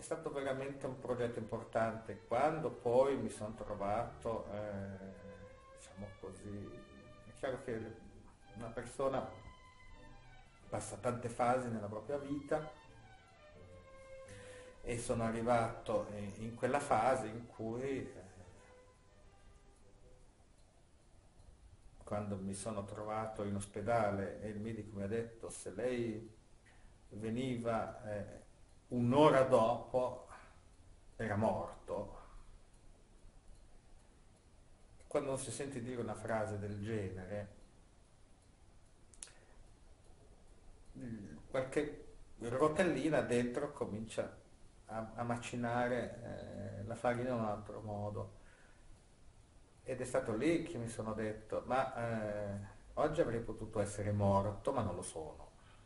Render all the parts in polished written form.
stato veramente un progetto importante. Quando poi mi sono trovato, diciamo così, è chiaro che una persona passa tante fasi nella propria vita e sono arrivato in quella fase in cui, quando mi sono trovato in ospedale e il medico mi ha detto se lei veniva un'ora dopo era morto. Quando non si sente dire una frase del genere, qualche rotellina dentro comincia a macinare la farina in un altro modo. Ed è stato lì che mi sono detto, ma oggi avrei potuto essere morto, ma non lo sono.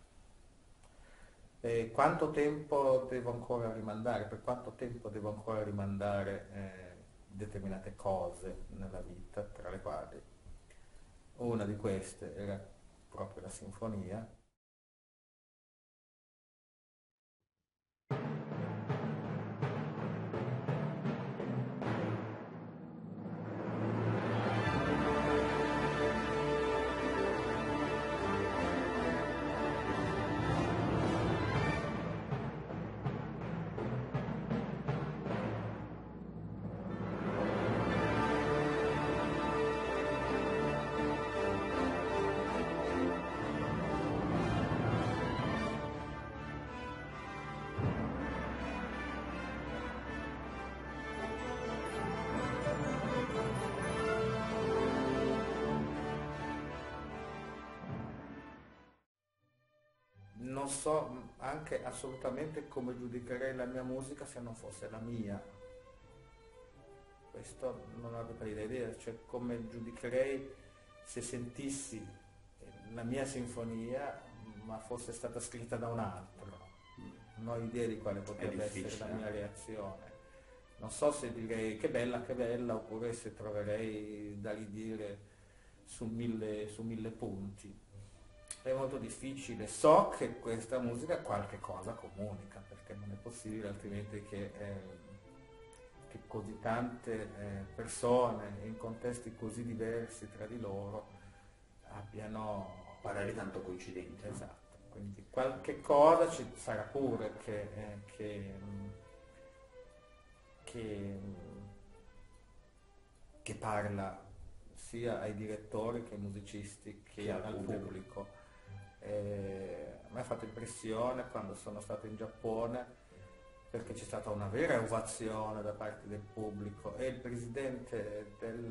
E quanto tempo devo ancora rimandare? Per quanto tempo devo ancora rimandare determinate cose nella vita, tra le quali una di queste era proprio la sinfonia. Non so anche assolutamente come giudicherei la mia musica se non fosse la mia. Questo non ho proprio idea, cioè come giudicherei se sentissi la mia sinfonia ma fosse stata scritta da un altro. Non ho idea di quale È potrebbe essere la difficile. mia reazione. Non so se direi che bella, oppure se troverei da ridire su mille punti. È molto difficile. So che questa musica qualche cosa comunica, perché non è possibile altrimenti che così tante persone in contesti così diversi tra di loro abbiano... Pareri tanto coincidenti, no? Esatto, quindi qualche cosa ci sarà pure che, che parla sia ai direttori che ai musicisti Che che al al pubblico. pubblico. A me ha fatto impressione quando sono stato in Giappone perché c'è stata una vera ovazione da parte del pubblico e il presidente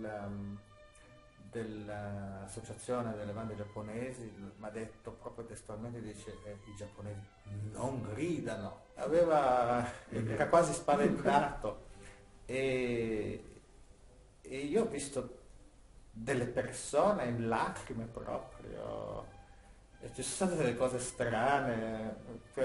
dell'associazione delle bande giapponesi mi ha detto proprio testualmente, dice i giapponesi non gridano, era quasi spaventato e, e io ho visto delle persone in lacrime proprio. E ci sono state delle cose strane,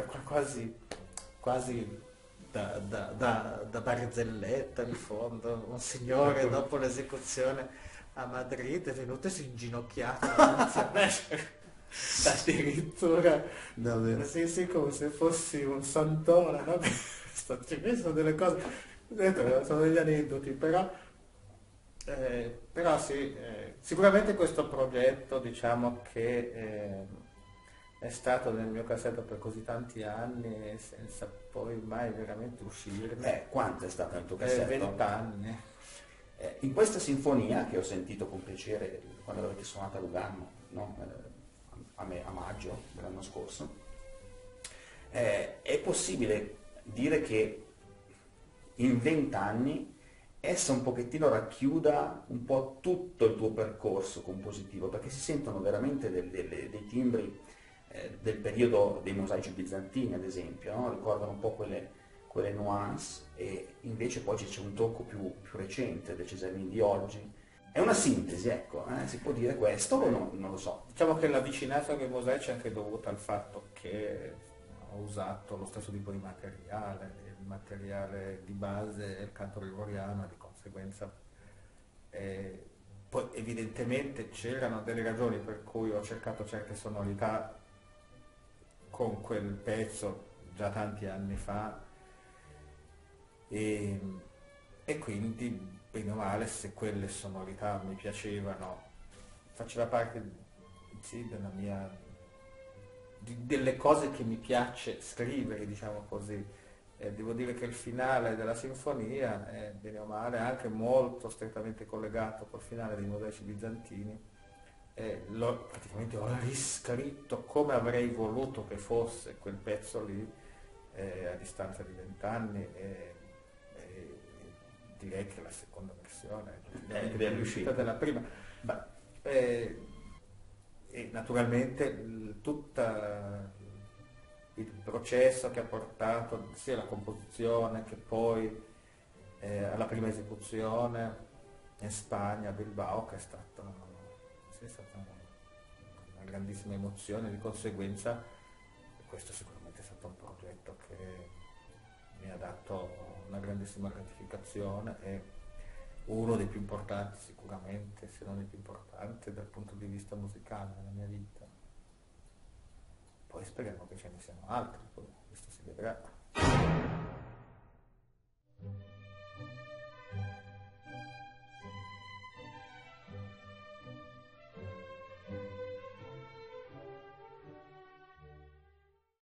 quasi da barzelletta in fondo. Un signore dopo l'esecuzione a Madrid è venuto e si è inginocchiato davanti a me. Addirittura, Davvero. sì, sì, come se fossi un santone, no? Ci sono delle cose, sono degli aneddoti, però sì, sicuramente questo progetto diciamo che è stato nel mio cassetto per così tanti anni senza poi mai veramente uscirne. Quanto è stato nel tuo cassetto? 20 anni. In questa sinfonia, che ho sentito con piacere quando l'avete suonata a Lugano, no? A maggio dell'anno scorso, è possibile dire che in 20 anni essa un pochettino racchiuda un po' tutto il tuo percorso compositivo, perché si sentono veramente dei timbri del periodo dei mosaici bizantini, ad esempio, no? Ricordano un po' quelle nuance, e invece poi c'è un tocco più recente del Cesarini di oggi. È una sintesi, ecco, si può dire questo o no? Non lo so. Diciamo che la vicinanza con i mosaici è anche dovuta al fatto che ho usato lo stesso tipo di materiale, il materiale di base è il canto gregoriano e di conseguenza poi evidentemente c'erano delle ragioni per cui ho cercato certe sonorità con quel pezzo già tanti anni fa, e, e quindi bene o male, se quelle sonorità mi piacevano, faceva parte, sì, delle cose che mi piace scrivere, diciamo così. Devo dire che il finale della sinfonia è bene o male anche molto strettamente collegato col finale dei Mosaici bizantini. Praticamente ho riscritto come avrei voluto che fosse quel pezzo lì, a distanza di 20 anni, e direi che la seconda versione è È decisamente ben più riuscita riuscito. della prima. Beh, E naturalmente tutto il processo che ha portato sia alla composizione che poi alla prima esecuzione in Spagna, a Bilbao, che sì, è stata una grandissima emozione. Di conseguenza questo sicuramente è stato un progetto che mi ha dato una grandissima gratificazione e uno dei più importanti sicuramente, se non il più importante dal punto di vista musicale nella mia vita. Poi speriamo che ce ne siano altri, poi questo si vedrà.